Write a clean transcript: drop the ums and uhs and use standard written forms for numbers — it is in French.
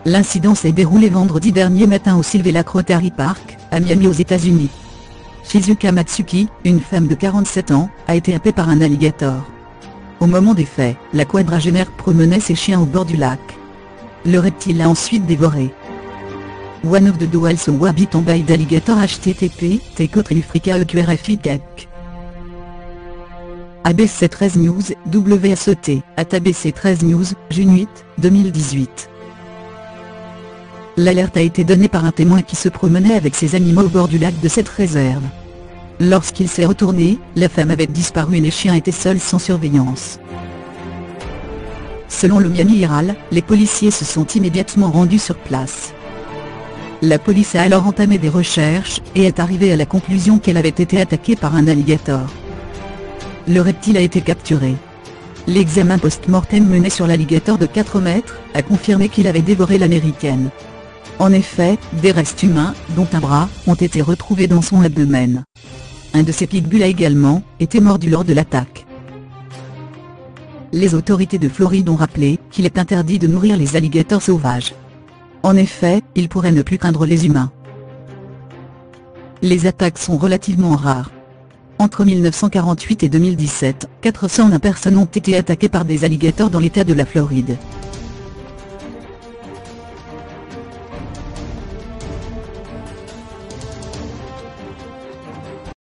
L'incident s'est déroulé vendredi dernier matin au Silver Lake Rotary Park, à Miami aux États-Unis. Shizuka Matsuki, une femme de 47 ans, a été happée par un alligator. Au moment des faits, la quadragénaire promenait ses chiens au bord du lac. Le reptile l'a ensuite dévoré. One of the duals wabbit on by d'alligator http tecotrifrica eqrfi ABC 13 News, WSET, ABC 13 News, June 8, 2018. L'alerte a été donnée par un témoin qui se promenait avec ses animaux au bord du lac de cette réserve. Lorsqu'il s'est retourné, la femme avait disparu et les chiens étaient seuls sans surveillance. Selon le Miami Herald, les policiers se sont immédiatement rendus sur place. La police a alors entamé des recherches, et est arrivée à la conclusion qu'elle avait été attaquée par un alligator. Le reptile a été capturé. L'examen post-mortem mené sur l'alligator de 4 mètres, a confirmé qu'il avait dévoré l'américaine. En effet, des restes humains, dont un bras, ont été retrouvés dans son abdomen. Un de ses pitbulls a également été mordu lors de l'attaque. Les autorités de Floride ont rappelé qu'il est interdit de nourrir les alligators sauvages. En effet, ils pourraient ne plus craindre les humains. Les attaques sont relativement rares. Entre 1948 et 2017, 401 personnes ont été attaquées par des alligators dans l'État de la Floride.